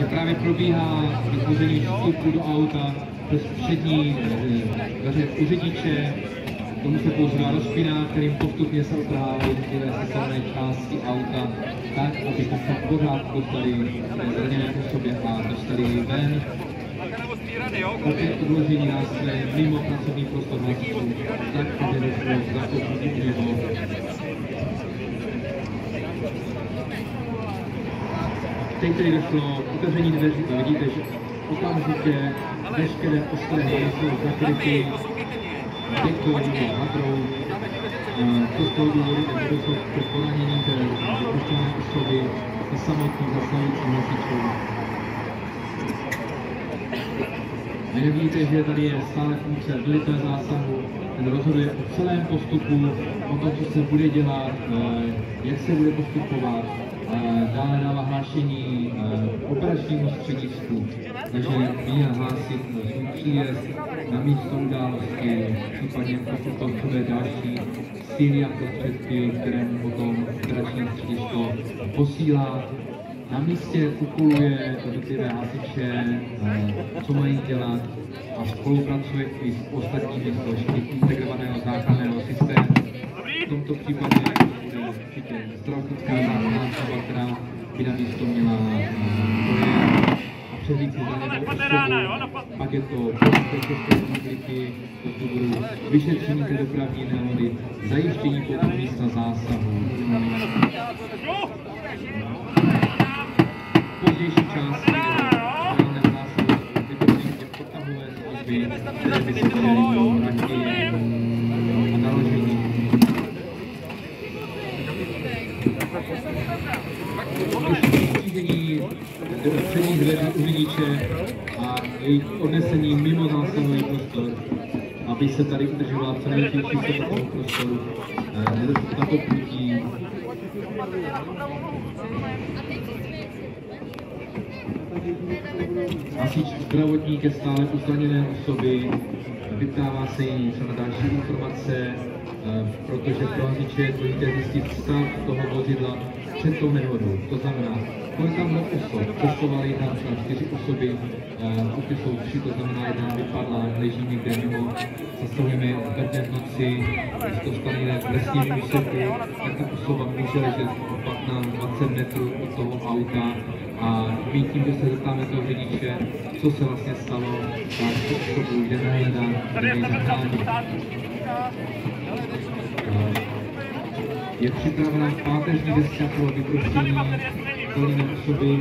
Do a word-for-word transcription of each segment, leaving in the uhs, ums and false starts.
Takže právě probíhá vytvoření vstupu do auta přes přední dveře u řidiče. K tomu se používá rozpínák, kterým postupně se otrhávají některé sestavné části auta, tak, abychom se v pořádku dostali zraněné osobě a dostali ji ven. Také odložení nástroje mimo pracovní prostor hasičů, tak, aby došlo k zakopnutí něho. Teď tedy došlo k otevření dveří, to vidíte, že okamžitě veškeré ostrhy jsou zakryty dektorovou hadrou. To z toho důvodu, že došlo k poranění té vypuštěné osoby i samotných zasahujících hasičů. Vy nevidíte, že tady je stále funkce velitel zásahu, ten rozhoduje o celém postupu, o tom, co se bude dělat, jak se bude postupovat. Dále dává hlášení operačnímu středisku, takže měl hlásit svůj příjezd na místo události, případně pokud to chce další síly a prostředky, které mu potom operační středisko posílá. Na místě úkoluje jednotlivé hasiče, co mají dělat a spolupracuje i s ostatními složky integrovaného záchranného systému. V tomto případě bude určitě zdravotnická záchranná služba, která by na místo měla dojet a převzít si zraněnou osobu. Pak je to policie České republiky, to budou vyšetření té dopravní nehody, zajištění potom místa zásahu. Pozdější části reálné hlasy vytvoření těch potahové služby, které by se měly vraky a naložení. Řízení předních dveří u řidiče a jejich odnesení mimo zásahový prostor, aby se tady udržovala co největší čistota toho prostoru, nedošlo k nakopnutí. Hasič zdravotník je stále u zraněné osoby, vyptává se jí co na další informace, protože pro hasiče je důležité zjistit stav toho vozidla před tou nehodou. To znamená, kolik tam bylo osob, cestovali tam třeba čtyři osoby, pokud jsou tři, to znamená jedna vypadla, leží někde mimo, zasahujeme bedně v noci, když to stane v lesním úseku, tak ta osoba může ležet patnáct dvacet metrů od toho auta a my tím, že se zeptáme toho řidiče, co se vlastně stalo, tak tu osobu jdeme hledat, jdeme ji zachránit. Je připravena páteřní deska pro vyproštění zraněné osoby.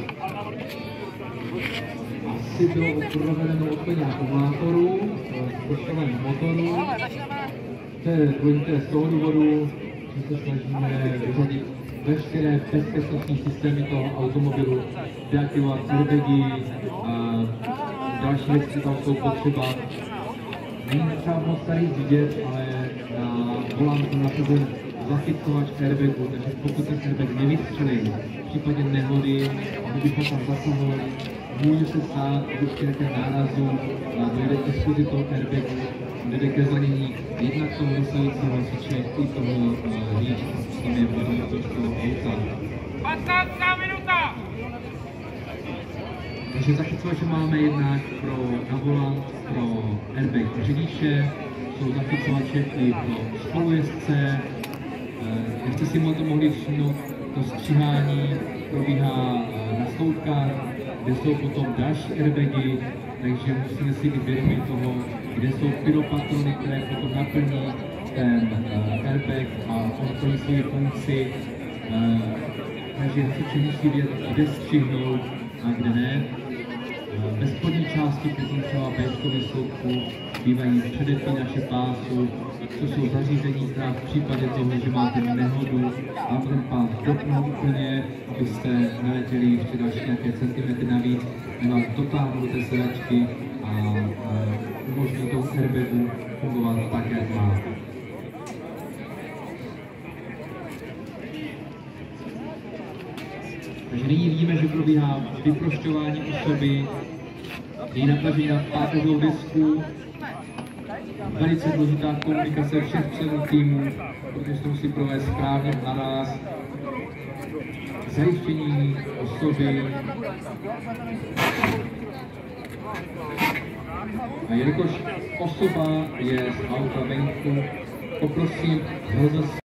Asi bylo provedeno odpojení akumulátorů, zprošťování motoru. To je důležité z toho důvodu, že se snažíme vyřadit veškeré bezpečnostní systémy toho automobilu, deaktivovat airbagy a další věci, tam jsou potřeba. Není třeba moc tady vidět, ale na volantu nasazen zachycovač airbagu, takže pokud ten airbag nevystřelí, v případě nehody, kdybychom tam zasahovali, může se stát, že při nějakém nárazu dojde k explozi toho airbagu, dojde ke zranění jednak toho dosahujícího hasiče i toho řidiče, s tím je potom toho auta. patnáctá minuta! Takže zachycovače máme jednak pro na volant, pro airbag řidiče, jsou zachycovače i pro spolujezdce. Jak jste si to mohli všimnout, to stříhání probíhá na stoutkách, kde jsou potom další airbagy, takže musíme si být vědomi toho, kde jsou pyropatrony, které potom naplní ten airbag a on plní svoji funkci. Takže hasiči musí vědět, kde střihnout a kde ne. Ve spodní části potom třeba béčkových sloupků bývají předepínače pásu, to jsou zařízení, která v případě toho, že máte nehodu a ten pás dopnout úplně, abyste neletěli ještě další nějaké centimetry navíc, vás dotáhnou do té sedačky a umožní tomu airbagu fungovat tak, jak má. Takže nyní vidíme, že probíhá vyprošťování osoby, její natažení na páteřovou desku. Velice důležitá komunikace všech členů týmu, protože se musí provést správně naraz. zajištění osoby. A jelikož osoba je z auta venku, poprosím rozeslat